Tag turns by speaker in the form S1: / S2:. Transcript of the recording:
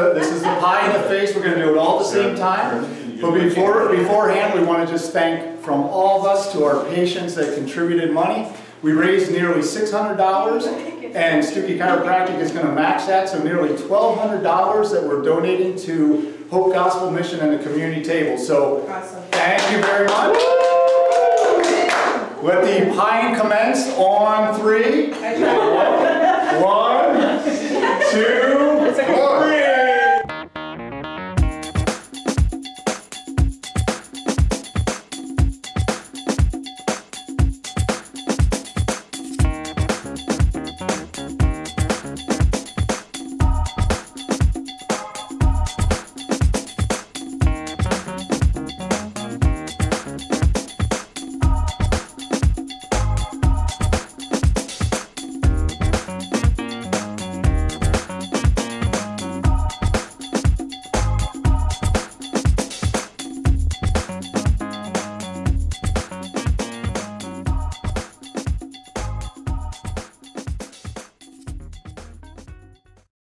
S1: the pie in the face. We're going to do it all at the same time. But beforehand, we want to just thank from all of us to our patients that contributed money. We raised nearly $600, and Stucky Chiropractic is going to match that, so nearly $1,200 that we're donating to Hope Gospel Mission and the community table. So thank you very much. Let the pie commence on 3. 1, 2.